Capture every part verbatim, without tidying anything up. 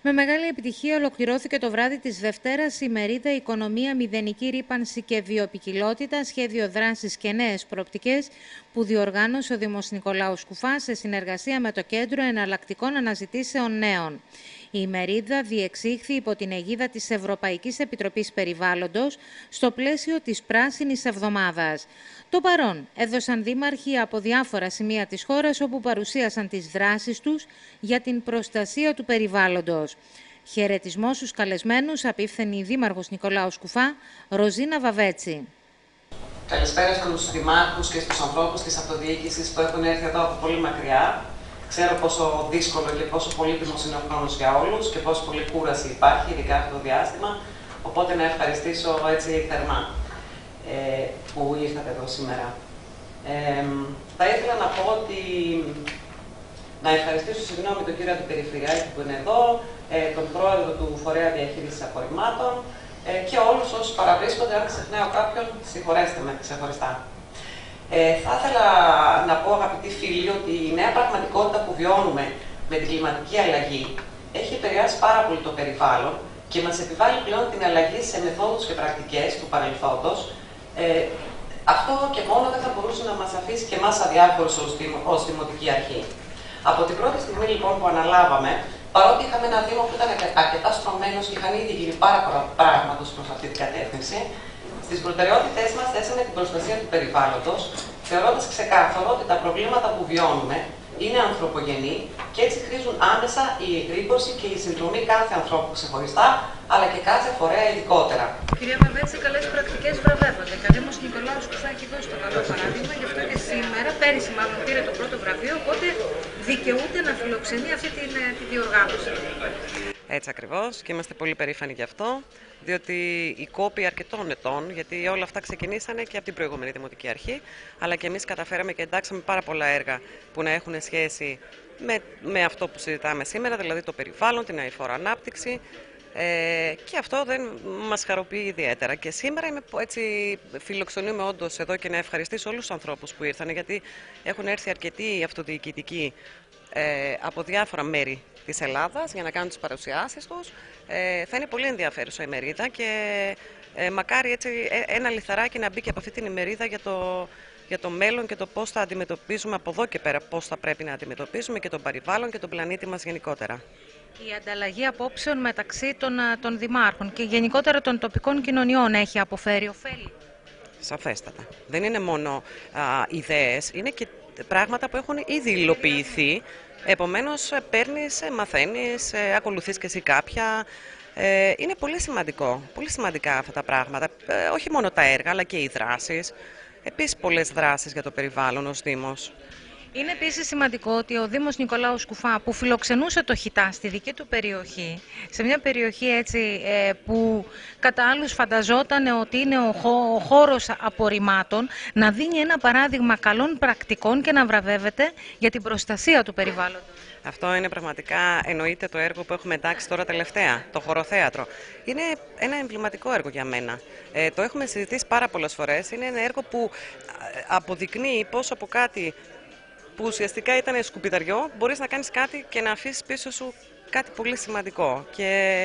Με μεγάλη επιτυχία ολοκληρώθηκε το βράδυ της Δευτέρας η ημερίδα «Οικονομία, μηδενική ρύπανση και βιοποικιλότητα, σχέδιο δράσης και νέες προοπτικές» που διοργάνωσε ο Δήμος Νικολάου Σκουφά σε συνεργασία με το Κέντρο Εναλλακτικών Αναζητήσεων Νέων. Η ημερίδα διεξήχθη υπό την αιγίδα της Ευρωπαϊκής Επιτροπής Περιβάλλοντος στο πλαίσιο της Πράσινης Εβδομάδας. Το παρόν έδωσαν δήμαρχοι από διάφορα σημεία της χώρας όπου παρουσίασαν τις δράσεις τους για την προστασία του περιβάλλοντος. Χαιρετισμό στους καλεσμένους απίφθενε η Δήμαρχος Νικολάου Σκουφά, Ροζίνα Βαβέτσι. Καλησπέρα στους δημάρχους και στους ανθρώπους της αυτοδιοίκησης που έχουν έρθει εδώ από πολύ μακριά. Ξέρω πόσο δύσκολο και πόσο πολύτιμος είναι ο χρόνος για όλους και πόσο πολύ κούραση υπάρχει, ειδικά αυτό το διάστημα. Οπότε να ευχαριστήσω έτσι θερμά ε, που ήρθατε εδώ σήμερα. Ε, θα ήθελα να πω ότι να ευχαριστήσω συγγνώμη τον κύριο Αντιπεριφερειάρχη που είναι εδώ, ε, τον πρόεδρο του Φορέα Διαχείρισης Απορριμμάτων ε, και όλους όσους παραβρίσκονται. Αν ξεχνάω κάποιον, συγχωρέστε με ξεχωριστά. Ε, θα ήθελα να πω, αγαπητοί φίλοι, ότι η νέα πραγματικότητα που βιώνουμε με την κλιματική αλλαγή έχει επηρεάσει πάρα πολύ το περιβάλλον και μας επιβάλλει πλέον την αλλαγή σε μεθόδους και πρακτικές του παρελθόντος. Ε, αυτό και μόνο δεν θα μπορούσε να μας αφήσει και εμάς αδιάφορους ως δημοτική αρχή. Από την πρώτη στιγμή λοιπόν που αναλάβαμε, παρότι είχαμε ένα Δήμο που ήταν αρκετά στρωμένος και είχαν ήδη γίνει πάρα πολλά πράγματα προς αυτή την κατεύθυνση, στις προτεραιότητές μας θέσαμε την προστασία του περιβάλλοντος, θεωρώντας ξεκάθαρο ότι τα προβλήματα που βιώνουμε είναι ανθρωπογενή και έτσι χρήζουν άμεσα η εγρήγορση και η συνδρομή κάθε ανθρώπου ξεχωριστά, αλλά και κάθε φορέα ειδικότερα. Κυρία Βαβέτσι, οι καλές πρακτικές βραβεύονται. Και ο Δήμος Νικολάου Σκουφά έχει δώσει το καλό παράδειγμα, γι' αυτό και σήμερα, πέρυσι μάλλον πήρε το πρώτο βραβείο, οπότε δικαιούται να φιλοξενεί αυτή τη, τη διοργάνωση. Έτσι ακριβώς, και είμαστε πολύ περήφανοι γι' αυτό, διότι η κόπη αρκετών ετών, γιατί όλα αυτά ξεκινήσανε και από την προηγούμενη Δημοτική Αρχή, αλλά και εμείς καταφέραμε και εντάξαμε πάρα πολλά έργα που να έχουν σχέση με, με αυτό που συζητάμε σήμερα, δηλαδή το περιβάλλον, την αειφόρο ανάπτυξη, ε, και αυτό δεν μας χαροποιεί ιδιαίτερα. Και σήμερα είμαι, έτσι, φιλοξενούμε όντως εδώ και να ευχαριστήσω όλους τους ανθρώπους που ήρθαν, γιατί έχουν έρθει αρκετοί αυτοδιοικητικοί ε, από διάφορα μέρη της Ελλάδας για να κάνουν τις παρουσιάσεις τους. Ε, θα είναι πολύ ενδιαφέρουσα η ημερίδα και ε, μακάρι έτσι ένα λιθαράκι να μπει και από αυτή την ημερίδα για το, για το μέλλον και το πώς θα αντιμετωπίζουμε από εδώ και πέρα, πώς θα πρέπει να αντιμετωπίζουμε και τον περιβάλλον και τον πλανήτη μας γενικότερα. Η ανταλλαγή απόψεων μεταξύ των, των δημάρχων και γενικότερα των τοπικών κοινωνιών έχει αποφέρει ωφέλη. Σαφέστατα. Δεν είναι μόνο α, ιδέες, είναι και πράγματα που έχουν ήδη υλοποιηθεί. Επομένως, παίρνεις, μαθαίνεις, ακολουθείς και εσύ κάποια. Ε, είναι πολύ σημαντικό, πολύ σημαντικά αυτά τα πράγματα. Ε, όχι μόνο τα έργα, αλλά και οι δράσεις. Επίσης, πολλές δράσεις για το περιβάλλον ως Δήμος. Είναι επίσης σημαντικό ότι ο Δήμος Νικολάου Σκουφά, που φιλοξενούσε το Χιτά στη δική του περιοχή, σε μια περιοχή έτσι που κατά άλλους φανταζόταν ότι είναι ο, χώ, ο χώρος απορριμμάτων, να δίνει ένα παράδειγμα καλών πρακτικών και να βραβεύεται για την προστασία του περιβάλλοντος. Αυτό είναι πραγματικά, εννοείται, το έργο που έχουμε εντάξει τώρα τελευταία, το χωροθέατρο. Είναι ένα εμβληματικό έργο για μένα. Ε, το έχουμε συζητήσει πάρα πολλές φορές. Είναι ένα έργο που αποδεικνύει πώς από κάτι που ουσιαστικά ήταν σκουπιδαριό, μπορείς να κάνεις κάτι και να αφήσεις πίσω σου κάτι πολύ σημαντικό και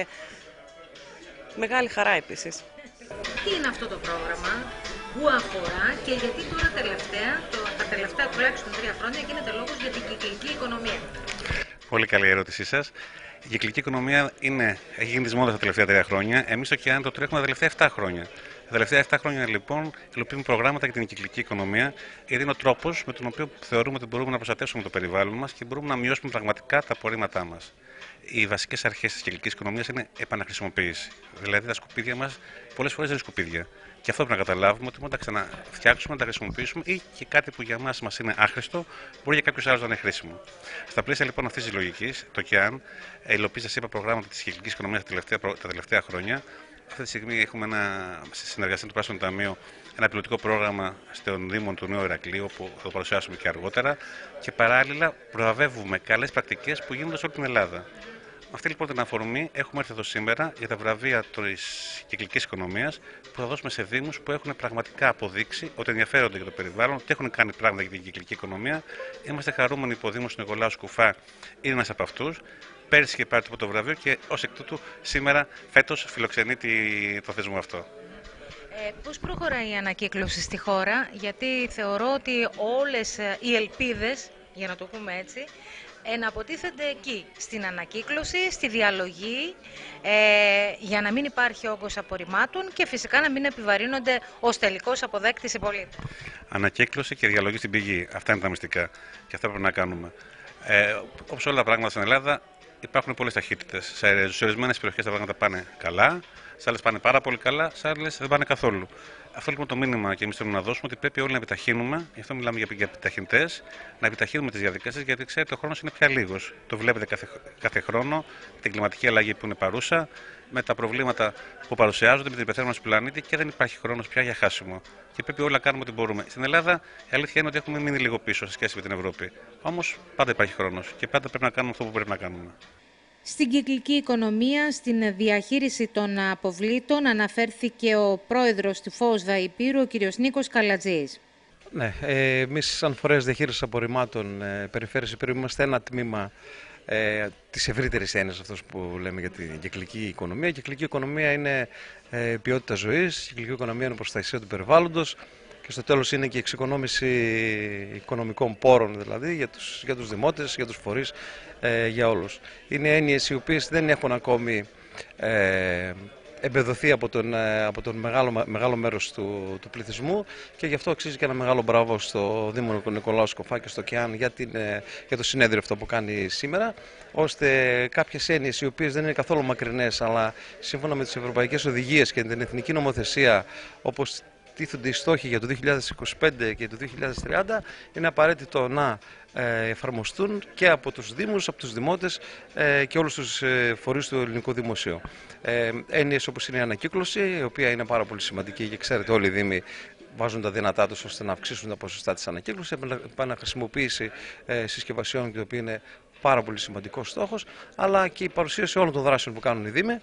μεγάλη χαρά επίσης. Τι είναι αυτό το πρόγραμμα, πού αφορά και γιατί τώρα τελευταία, το, τα τελευταία τουλάχιστον τρία χρόνια γίνεται λόγος για την κυκλική οικονομία? Πολύ καλή ερώτησή σας. Η κυκλική οικονομία είναι, έχει γίνει της μόδας τα τελευταία τρία χρόνια. Εμείς στο ΚΕΑΝ το τρέχουμε τα τελευταία επτά χρόνια. Τα τελευταία επτά χρόνια λοιπόν υλοποιούμε προγράμματα για την κυκλική οικονομία, γιατί είναι ο τρόπος με τον οποίο θεωρούμε ότι μπορούμε να προστατεύσουμε το περιβάλλον μας και μπορούμε να μειώσουμε πραγματικά τα απορρίμματά μας. Οι βασικές αρχές της κυκλικής οικονομίας είναι επαναχρησιμοποίηση. Δηλαδή τα σκουπίδια μας πολλές φορές δεν είναι σκουπίδια. Και αυτό πρέπει να καταλάβουμε, ότι μπορούμε να τα ξαναφτιάξουμε, να τα χρησιμοποιήσουμε ή και κάτι που για μας μας είναι άχρηστο, μπορεί για κάποιους άλλους να είναι χρήσιμο. Στα πλαίσια λοιπόν αυτής της λογικής, το ΚΕΑΝ υλοποιεί, σας είπα, προγράμματα της κυκλικής οικονομίας τα τελευταία, τα τελευταία χρόνια. Αυτή τη στιγμή έχουμε ένα, στη συνεργασία του Πράσινου Ταμείου, ένα πιλωτικό πρόγραμμα στον Δήμο του Νέου Ηρακλείου, που θα το παρουσιάσουμε και αργότερα. Και παράλληλα προβραβεύουμε καλές πρακτικές που γίνονται σε όλη την Ελλάδα. Αυτή λοιπόν την αφορμή έχουμε έρθει εδώ σήμερα για τα βραβεία της κυκλικής οικονομίας που θα δώσουμε σε δήμους που έχουν πραγματικά αποδείξει ότι ενδιαφέρονται για το περιβάλλον, ότι έχουν κάνει πράγματα για την κυκλική οικονομία. Είμαστε χαρούμενοι που ο Δήμος του Νικολάου Σκουφά είναι ένας από αυτούς πέρσι είχε πάρει το πρώτο βραβείο και ως εκ τούτου σήμερα, φέτος, φιλοξενεί το θεσμό αυτό. Ε, πώς προχωράει η ανακύκλωση στη χώρα, γιατί θεωρώ ότι όλες οι ελπίδες, για να το πούμε έτσι, εναποτίθενται εκεί, στην ανακύκλωση, στη διαλογή, ε, για να μην υπάρχει όγκος απορριμμάτων και φυσικά να μην επιβαρύνονται ως τελικός αποδέκτης οι πολίτες. Ανακύκλωση και διαλογή στην πηγή. Αυτά είναι τα μυστικά και αυτά πρέπει να κάνουμε. Ε, όπως όλα τα πράγματα στην Ελλάδα, υπάρχουν πολλές ταχύτητες. Σε ορισμένες περιοχές τα πράγματα πάνε καλά, σε άλλες πάνε πάρα πολύ καλά, σε άλλες δεν πάνε καθόλου. Αυτό λοιπόν το μήνυμα και εμείς θέλουμε να δώσουμε, ότι πρέπει όλοι να επιταχύνουμε, γι' αυτό μιλάμε για επιταχυντές, να επιταχύνουμε τις διαδικασίες, γιατί ξέρετε ο χρόνος είναι πια λίγος. Το βλέπετε κάθε, κάθε χρόνο, με την κλιματική αλλαγή που είναι παρούσα, με τα προβλήματα που παρουσιάζονται, με την υπερθέρμανση του πλανήτη και δεν υπάρχει χρόνος πια για χάσιμο. Και πρέπει όλοι να κάνουμε ό,τι μπορούμε. Στην Ελλάδα η αλήθεια είναι ότι έχουμε μείνει λίγο πίσω σε σχέση με την Ευρώπη. Όμως πάντα υπάρχει χρόνος και πάντα πρέπει να κάνουμε αυτό που πρέπει να κάνουμε. Στην κυκλική οικονομία, στην διαχείριση των αποβλήτων, αναφέρθηκε ο πρόεδρος του ΦΟΣΔΑ Υπήρου, ο κ. Νίκος Καλατζής. Ναι, ε, εμείς σαν φορέας διαχείρισης απορριμμάτων ε, περιφέρειας Υπήρου είμαστε ένα τμήμα ε, της ευρύτερης έννοιας, αυτός που λέμε για την κυκλική οικονομία. Η κυκλική οικονομία είναι ε, ποιότητα ζωής, η κυκλική οικονομία είναι προστασία του περιβάλλοντος και στο τέλος είναι και η εξοικονόμηση οικονομικών πόρων, δηλαδή για τους, για τους δημότες, για τους φορείς, ε, για όλους. Είναι έννοιες οι οποίες δεν έχουν ακόμη ε, εμπεδοθεί από τον, από τον μεγάλο, μεγάλο μέρος του, του πληθυσμού και γι' αυτό αξίζει και ένα μεγάλο μπράβο στο Δήμο Νικολάου Σκοφά και στο ΚΕΑΝ για, την, για το συνέδριο αυτό που κάνει σήμερα, ώστε κάποιες έννοιες οι οποίες δεν είναι καθόλου μακρινές, αλλά σύμφωνα με τις ευρωπαϊκές οδηγίες και την εθνική νομοθεσία, όπως τίθονται οι στόχοι για το δύο χιλιάδες είκοσι πέντε και το δύο χιλιάδες τριάντα, είναι απαραίτητο να εφαρμοστούν και από τους Δήμους, από τους Δημότες και όλους τους φορείς του ελληνικού δημοσίου. Έννοιες όπως είναι η ανακύκλωση, η οποία είναι πάρα πολύ σημαντική και ξέρετε όλοι οι Δήμοι βάζουν τα δυνατά τους ώστε να αυξήσουν τα ποσοστά της ανακύκλωσης, επαναχρησιμοποίηση συσκευασιών, το οποίο είναι πάρα πολύ σημαντικός στόχος, αλλά και η παρουσίαση όλων των δράσεων που κάνουν οι Δήμοι,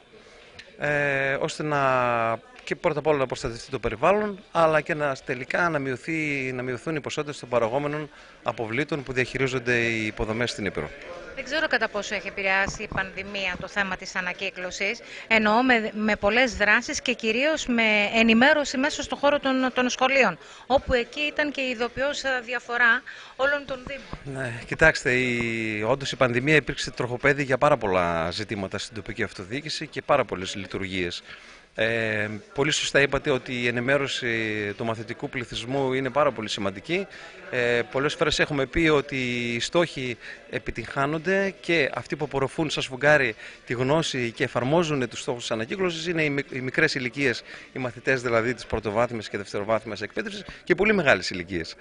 ώστε να και πρώτα απ' όλα να προστατευτεί το περιβάλλον, αλλά και να τελικά να, μειωθεί, να μειωθούν οι ποσότητες των παραγόμενων αποβλήτων που διαχειρίζονται οι υποδομές στην Ήπειρο. Δεν ξέρω κατά πόσο έχει επηρεάσει η πανδημία το θέμα της ανακύκλωσης. Εννοώ με, με πολλές δράσεις και κυρίως με ενημέρωση μέσα στον χώρο των, των σχολείων, όπου εκεί ήταν και η ειδοποιώς διαφορά όλων των Δήμων. Ναι, κοιτάξτε, η, όντως η πανδημία υπήρξε τροχοπέδι για πάρα πολλά ζητήματα στην τοπική αυτοδιοίκηση και πάρα πολλές λειτουργίες. Ε, πολύ σωστά είπατε ότι η ενημέρωση του μαθητικού πληθυσμού είναι πάρα πολύ σημαντική. Ε, πολλές φορές έχουμε πει ότι οι στόχοι επιτυγχάνονται και αυτοί που απορροφούν σαν σφουγγάρι τη γνώση και εφαρμόζουν τους στόχους της ανακύκλωσης είναι οι μικρές ηλικίες, οι μαθητές δηλαδή της πρωτοβάθμιας και δευτεροβάθμιας εκπαίδευσης και πολύ μεγάλες ηλικίες.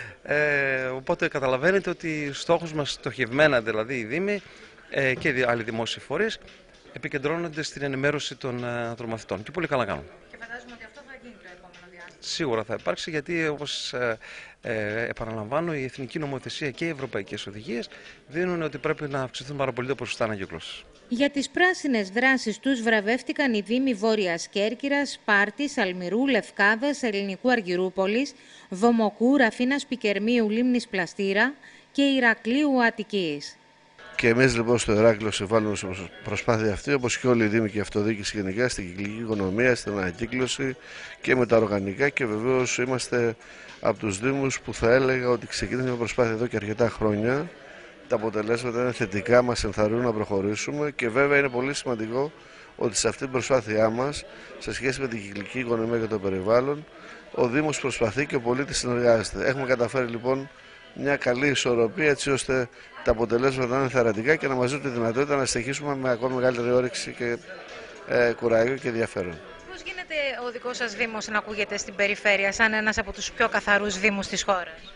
Ε, οπότε καταλαβαίνετε ότι στόχος μας στοχευμένα, δηλαδή οι Δήμοι ε, και άλλοι δημόσιοι φορείς, επικεντρώνονται στην ενημέρωση των, των μαθητών και πολύ καλά κάνουν. Και φαντάζομαι ότι αυτό θα γίνει το επόμενο διάστημα. Σίγουρα θα υπάρξει, γιατί όπως ε, ε, επαναλαμβάνω, η εθνική νομοθεσία και οι ευρωπαϊκές οδηγίες δίνουν ότι πρέπει να αυξηθούν πάρα πολύ τα ποσοστά ανακύκλωσης. Για τις πράσινες δράσεις τους βραβεύτηκαν οι Δήμοι Βόρειας Κέρκυρας, Σπάρτης, Αλμυρού, Λευκάδας, Ελληνικού Αργυρούπολης, Βομοκού, Ραφίνας Πικερμίου, Λίμνης Πλαστήρα και Ηρακλείου Αττικής. Και εμείς λοιπόν στο Ηράκλειο συμβάλλουμε στην προσπάθεια αυτή, όπως και όλοι οι Δήμοι και η αυτοδιοίκηση γενικά, στην κυκλική οικονομία, στην ανακύκλωση και με τα οργανικά, και βεβαίως είμαστε από τους Δήμους που θα έλεγα ότι ξεκίνησε μια προσπάθεια εδώ και αρκετά χρόνια. Τα αποτελέσματα είναι θετικά, μας ενθαρρύνουν να προχωρήσουμε και βέβαια είναι πολύ σημαντικό ότι σε αυτή την προσπάθειά μας, σε σχέση με την κυκλική οικονομία και το περιβάλλον, ο Δήμος προσπαθεί και ο πολίτης συνεργάζεται. Έχουμε καταφέρει λοιπόν μια καλή ισορροπία, έτσι ώστε τα αποτελέσματα να είναι θεραπευτικά και να μας δίνουν τη δυνατότητα να συνεχίσουμε με ακόμη μεγαλύτερη όρεξη και ε, κουράγιο και ενδιαφέρον. Πώς γίνεται ο δικός σας Δήμος να ακούγεται στην περιφέρεια σαν ένας από τους πιο καθαρούς Δήμους της χώρας?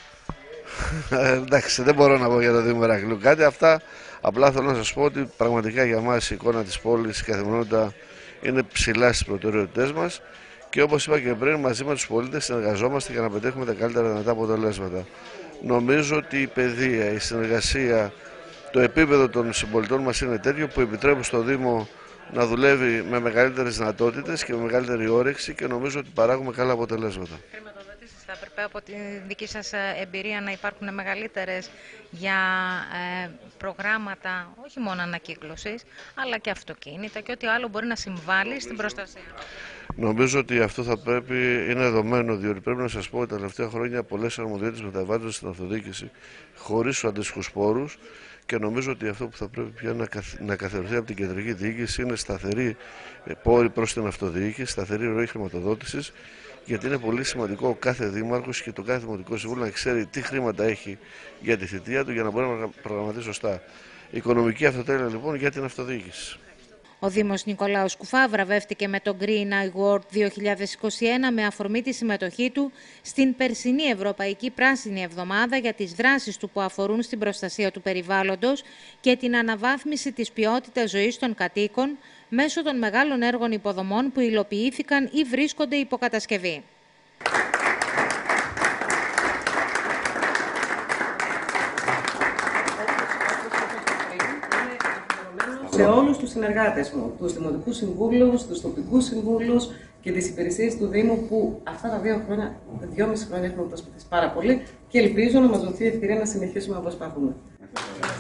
ε, εντάξει, δεν μπορώ να πω για το Δήμο Ηρακλείου κάτι. Αυτά απλά θέλω να σας πω ότι πραγματικά για μας η εικόνα της πόλης, η καθημερινότητα είναι ψηλά στις προτεραιότητές μας. Και όπως είπα και πριν, μαζί με τους πολίτες συνεργαζόμαστε για να πετύχουμε τα καλύτερα δυνατά αποτελέσματα. Νομίζω ότι η παιδεία, η συνεργασία, το επίπεδο των συμπολιτών μας είναι τέτοιο που επιτρέπουν στο Δήμο να δουλεύει με μεγαλύτερες δυνατότητες και με μεγαλύτερη όρεξη και νομίζω ότι παράγουμε καλά αποτελέσματα. Χρηματοδοτήσεις θα έπρεπε από τη δική σας εμπειρία να υπάρχουν μεγαλύτερες για ε, προγράμματα όχι μόνο ανακύκλωσης, αλλά και αυτοκίνητα και ό,τι άλλο μπορεί να συμβάλλει στην προστασία? Νομίζω ότι αυτό θα πρέπει, είναι δεδομένο, διότι πρέπει να σας πω ότι τα τελευταία χρόνια πολλές αρμοδιότητες μεταβάλλονται στην αυτοδιοίκηση χωρίς τους αντίστοιχους πόρους, και νομίζω ότι αυτό που θα πρέπει πια να, καθ, να καθοριστεί από την κεντρική διοίκηση είναι σταθερή πόρη προς την αυτοδιοίκηση, σταθερή ροή χρηματοδότησης, γιατί είναι πολύ σημαντικό ο κάθε δήμαρχος και το κάθε δημοτικό συμβούλιο να ξέρει τι χρήματα έχει για τη θητεία του για να μπορεί να προγραμματίσει σωστά. Οικονομική αυτοτέλεια λοιπόν για την αυτοδιοίκηση. Ο Δήμος Νικολάου Σκουφά βραβεύτηκε με το Green Award δύο χιλιάδες είκοσι ένα με αφορμή τη συμμετοχή του στην περσινή Ευρωπαϊκή Πράσινη Εβδομάδα για τις δράσεις του που αφορούν στην προστασία του περιβάλλοντος και την αναβάθμιση της ποιότητας ζωής των κατοίκων μέσω των μεγάλων έργων υποδομών που υλοποιήθηκαν ή βρίσκονται υποκατασκευή. Σε όλους τους συνεργάτες μου, τους δημοτικούς συμβούλους, τους τοπικούς συμβούλους και τις υπηρεσίες του Δήμου που αυτά τα δύο χρόνια, δυόμιση χρόνια έχουμε προσπαθήσει πάρα πολύ και ελπίζω να μας δοθεί η ευκαιρία να συνεχίσουμε όπως προσπαθούμε.